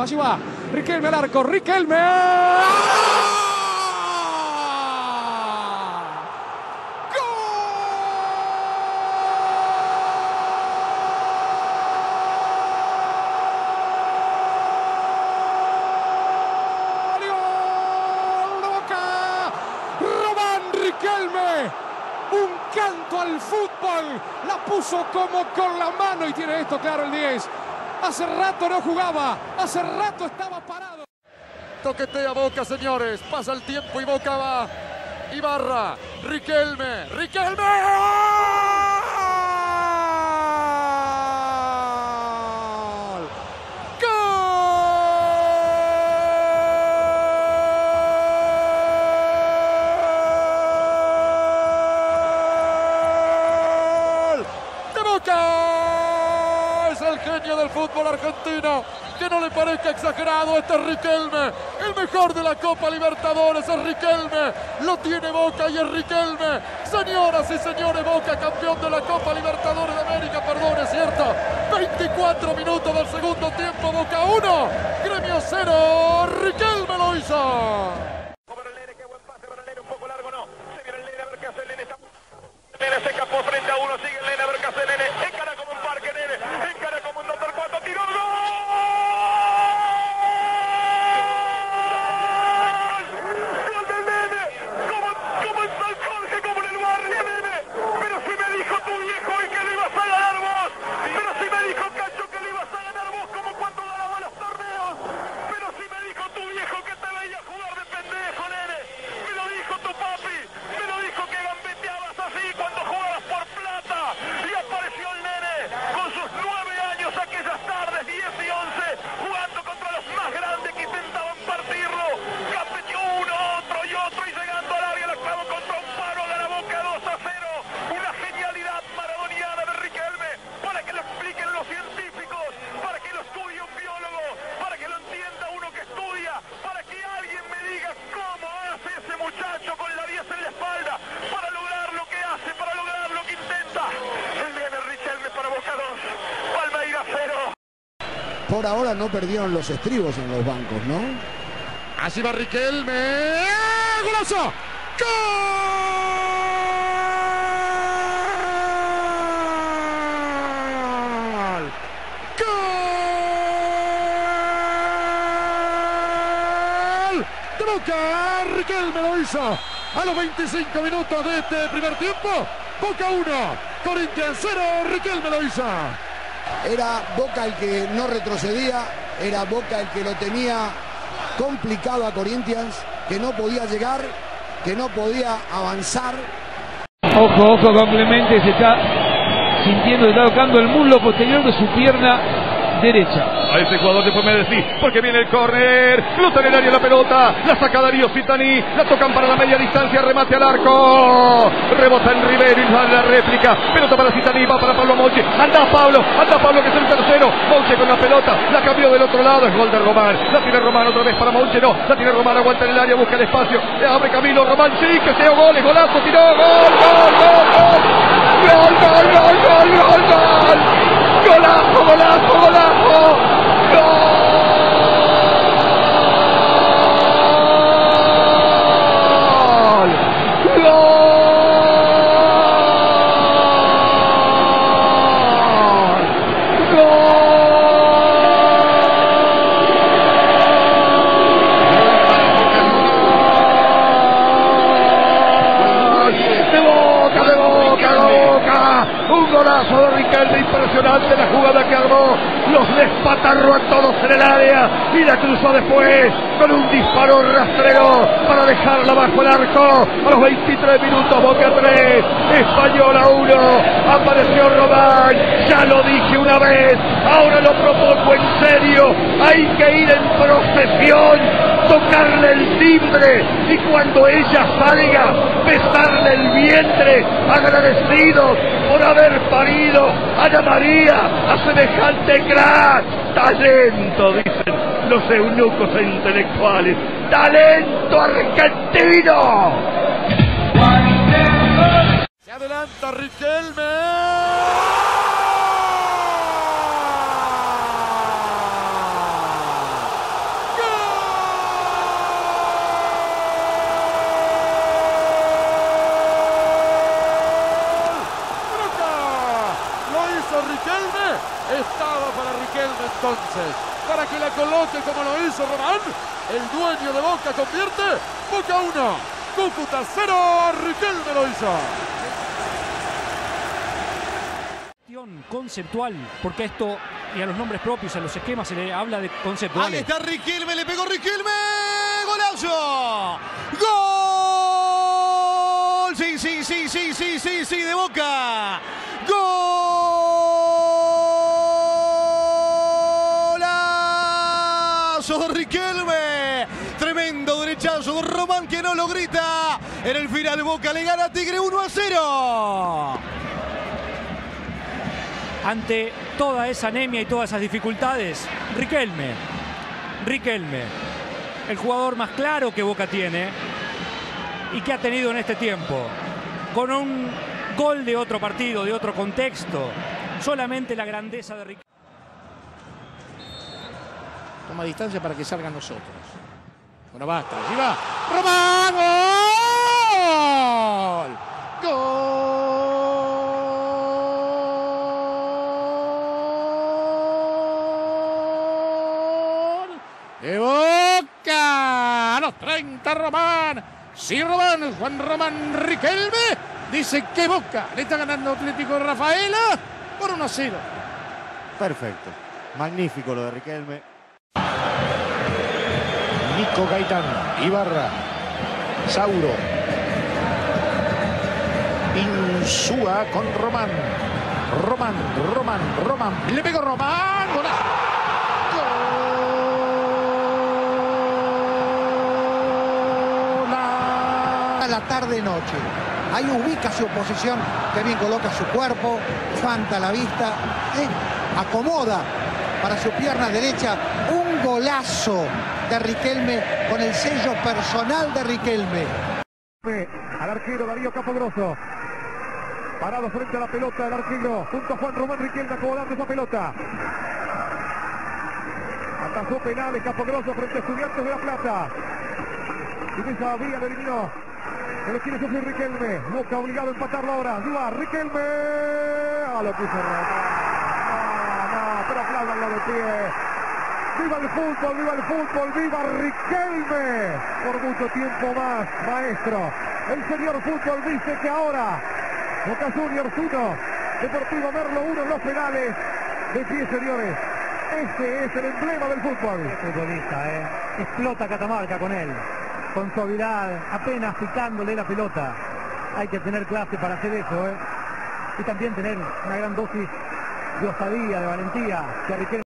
Allí va. Riquelme al arco. Riquelme. Riquelme, un canto al fútbol, la puso como con la mano y tiene esto claro el 10. Hace rato no jugaba, hace rato estaba parado. Toquetea Boca, señores, pasa el tiempo y Boca va. Ibarra, Riquelme, Riquelme. Es el genio del fútbol argentino. Que no le parezca exagerado, este es Riquelme. El mejor de la Copa Libertadores es Riquelme. Lo tiene Boca y es Riquelme. Señoras y señores, Boca campeón de la Copa Libertadores de América. Perdón, es cierto. 24 minutos del segundo tiempo. Boca 1, Gremio 0. Riquelme lo hizo. Se escapó frente a uno, sigue el Nene, a ver qué hace el Nene, encara como un parque, Nene, encara como un 2x4, tiró el gol. Gol del Nene, como en San Jorge, como en el barrio, Nene. Pero si me dijo tu viejo y que lo ibas a ganar vos, pero si me dijo Cacho que lo ibas a ganar vos como cuando ganabas los torneos, pero si me dijo tu viejo que te veía jugar de pendejo, Nene, me lo dijo tu papi, me lo dijo que gambeteabas así cuando jugabas por plata y apareció el Nene con sus 9 años aquellas tardes 10 y 11 jugando contra los más grandes que intentaban partirlo, gambeteó uno, otro y otro y llegando al área la clavó contra un palo, gana Boca 2-0, una genialidad maradoniana de Riquelme para que lo expliquen los científicos, para que lo estudie un biólogo, para que lo entienda uno que estudia, para que alguien me diga cómo hace ese muchacho con la 10 en la espalda para lograr lo que hace, para lograr lo que intenta. El Nene Riquelme para Boca 2, Palmeiras 0. Por ahora no perdieron los estribos en los bancos, ¿no? Allí va Riquelme. ¡Golazo! ¡Gol! ¡Gol! De Boca, Riquelme lo hizo a los 25 minutos de este primer tiempo. Boca 1, Corinthians 0, Riquelme lo hizo. Era Boca el que no retrocedía, era Boca el que lo tenía complicado a Corinthians, que no podía llegar, que no podía avanzar. Ojo, ojo con Clemente, se está sintiendo, está tocando el muslo posterior de su pierna derecha. A ese jugador después me decís, porque viene el córner, flota en el área la pelota, la saca Darío Zittani, la tocan para la media distancia, remate al arco, rebota en Rivero y da la réplica, pelota para Zittani, va para Pablo Mouche, anda Pablo que es el tercero, Mouche con la pelota, la cambió del otro lado, es gol de Román, la tiene Román otra vez para Mouche, no, la tiene Román, aguanta en el área, busca el espacio, le abre camino Román, sí, que sea goles, golazo, tiró, gol, golazo, golazo, golazo. Un golazo de Riquelme, impresionante la jugada que armó, los despatarró a todos en el área y la cruzó después con un disparo rastrero para dejarla bajo el arco. A los 23 minutos, Boca 3, Española 1, apareció Román, ya lo dije una vez, ahora lo propongo en serio, hay que ir en procesión, tocarle el timbre y cuando ella salga, besarle el vientre, agradecidos por haber parido a Ana María, a semejante crack. Talento, dicen los eunucos e intelectuales. ¡Talento argentino! Se adelanta Riquelme. entonces para que la coloque como lo hizo Román. El dueño de Boca convierte. Boca 1, Cúcuta 0. Riquelme lo hizo. Conceptual, porque esto y a los nombres propios, a los esquemas se le habla de conceptuales. Ahí está Riquelme, le pegó Riquelme. ¡Golazo! ¡Gol! Sí, de Boca. ¡Golazo de Riquelme! Tremendo derechazo de Román que no lo grita. En el final Boca le gana a Tigre 1-0. Ante toda esa anemia y todas esas dificultades, Riquelme, el jugador más claro que Boca tiene y que ha tenido en este tiempo, con un gol de otro partido, de otro contexto, solamente la grandeza de Riquelme. Toma distancia para que salgan los otros. Bueno, basta, allí va. ¡Román! ¡Gol! ¡Gol! De Boca a los 30, Román. Sí, Román, Juan Román Riquelme dice que Boca le está ganando Atlético de Rafaela por 1-0. Perfecto, magnífico lo de Riquelme. Nico Gaitán, Ibarra, Sauro, Insúa con Román. Román. Le pegó Román. ¡Golazo! La tarde-noche. Ahí ubica su posición, que bien coloca su cuerpo, levanta la vista, acomoda para su pierna derecha. Un golazo de Riquelme con el sello personal de Riquelme. Al arquero Darío Capogrosso. Parado frente a la pelota el arquero, junto a Juan Román Riquelme acomodando esa pelota. Atajó penales Capogrosso frente a Estudiantes de La Plata. Y esa vía lo eliminó. Pero quiere sufrir Riquelme. Boca obligado a empatarlo ahora. ¡Viva Riquelme! Lo puso roto. No, pero apláudanlo de pie. ¡Viva el fútbol! ¡Viva Riquelme! Por mucho tiempo más, maestro. El señor fútbol dice que ahora Boca Juniors 1, Deportivo Merlo 1 en los penales. De pie, señores. Este es el emblema del fútbol. Futbolista, explota Catamarca con él. Con suavidad, apenas picándole la pelota. Hay que tener clase para hacer eso, y también tener una gran dosis de osadía, de valentía, que Riquelme